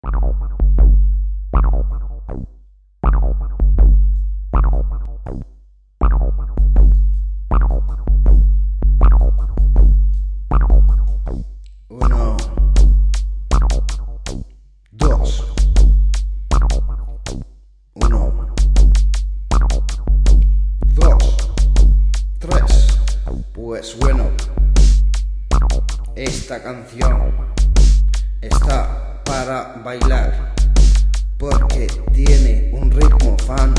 Uno, dos, uno, dos, tres. Pues bueno, esta canción está para bailar porque tiene un ritmo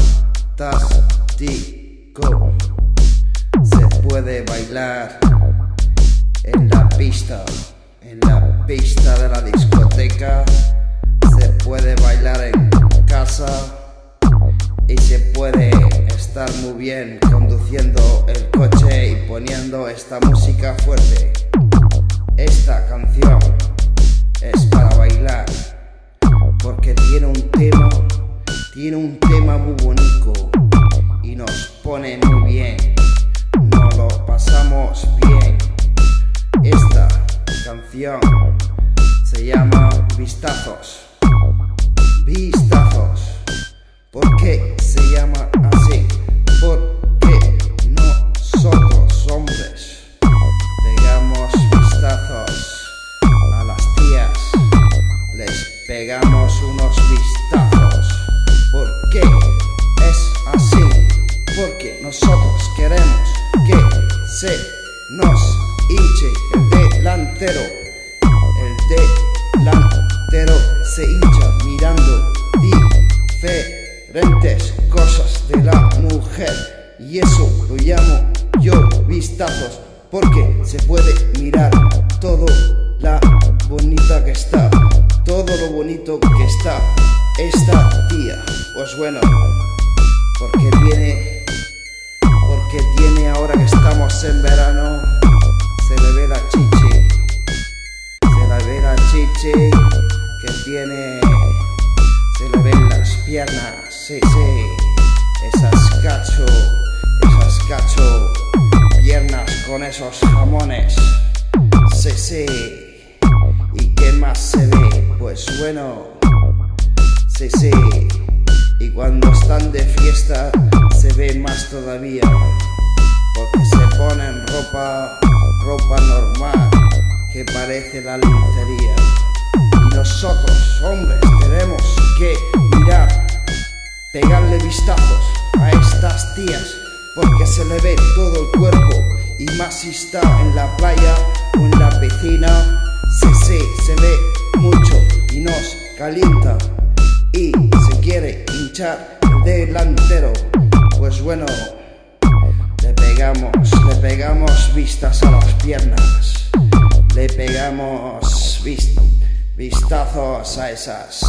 fantástico. Se puede bailar en la pista de la discoteca, se puede bailar en casa y se puede estar muy bien conduciendo el coche y poniendo esta música fuerte. Esta canción es para bailar porque tiene un tema muy bonito y nos pone muy bien, nos lo pasamos bien. Esta canción se llama Vistazos. Vistazos. ¿Por qué se llama así? Porque nosotros, hombres, pegamos vistazos a las tías, les pegamos unos vistazos. ¿Por qué es así? Porque nosotros queremos que se nos hinche el delantero. El delantero se hincha mirando diferentes cosas de la mujer y eso lo llamo yo vistazos, porque se puede mirar todo lo bonita que está, todo lo bonito que está esta tía. Pues bueno, porque tiene ahora que estamos en verano, se le ve la chichi, que tiene, se le ven las piernas, sí, esas cacho piernas con esos jamones, sí, y qué más se ve, pues bueno, sí, y cuando están de fiesta se ve más todavía, porque se ponen ropa normal que parece la lencería. Y nosotros, hombres, tenemos que mirar, pegarle vistazos a estas tías, porque se le ve todo el cuerpo, y más si está en la playa o en la piscina, sí, se ve mucho y nos calienta y se quiere hinchar el delantero. Pues bueno, le pegamos vistas a las piernas, le pegamos vistazos a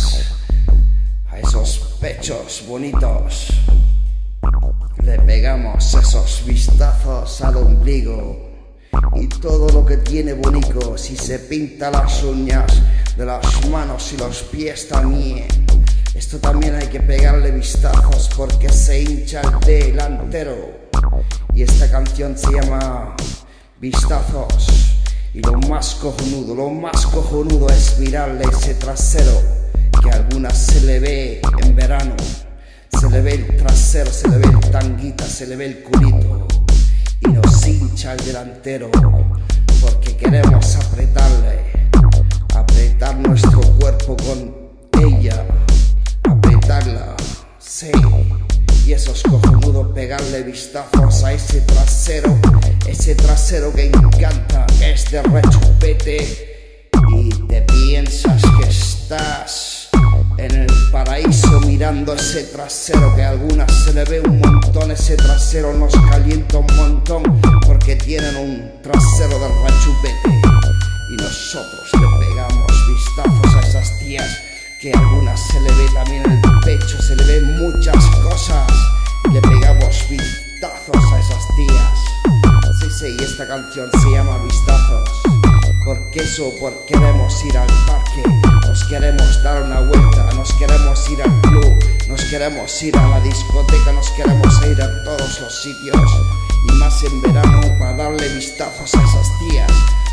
esos pechos bonitos, le pegamos esos vistazos al ombligo y todo lo que tiene bonito. Si se pinta las uñas de las manos y los pies también, esto también hay que pegarle vistazos porque se hincha el delantero. Y esta canción se llama Vistazos. Y lo más cojonudo es mirarle ese trasero, que a algunas se le ve en verano, se le ve el trasero, se le ve el tanguita, se le ve el culito, y nos hincha el delantero, porque queremos apretar nuestro cuerpo con ella, apretarla, sí. Y eso es cojonudo, pegarle vistazos a ese trasero que encanta, que es de rechupete, y te piensas que estás en el paraíso mirando ese trasero, que a algunas se le ve un montón, ese trasero nos calienta un montón, porque tienen un trasero de rechupete. Y nosotros le pegamos vistazos a esas tías, que a algunas se le ve también el pecho, se le ven muchas cosas, y le pegamos vistazos a esas tías. Sí, y esta canción se llama Vistazos, porque queremos ir al parque, nos queremos dar una vuelta, nos queremos ir al club, nos queremos ir a la discoteca, nos queremos ir a todos los sitios, y más en verano, para darle vistazos a esas tías,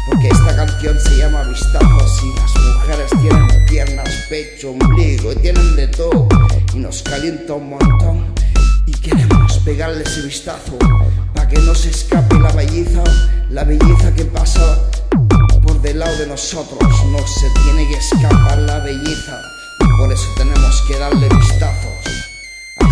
porque esta canción se llama Vistazos. Y las mujeres tienen piernas, pecho, ombligo y tienen de todo, y nos calienta un montón. Y queremos pegarle ese vistazo para que no se escape la belleza que pasa por del lado de nosotros. No se tiene que escapar la belleza, y por eso tenemos que darle vistazos a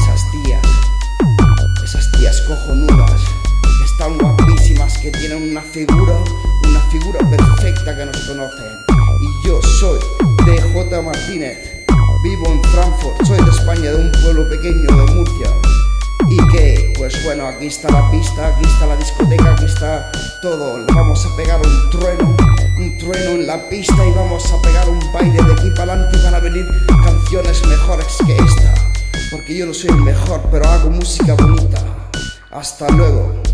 esas tías cojonudas, que están guapísimas, que tienen una figura perfecta, que nos conocen. Y yo soy DJ Martínez, vivo en Frankfurt, soy de España, de un pueblo pequeño de Murcia. Y que, pues bueno, aquí está la pista, aquí está la discoteca, aquí está todo. Vamos a pegar un trueno en la pista, y vamos a pegar un baile de aquí para adelante. Van a venir canciones mejores que esta, porque yo no soy el mejor, pero hago música bonita. Hasta luego.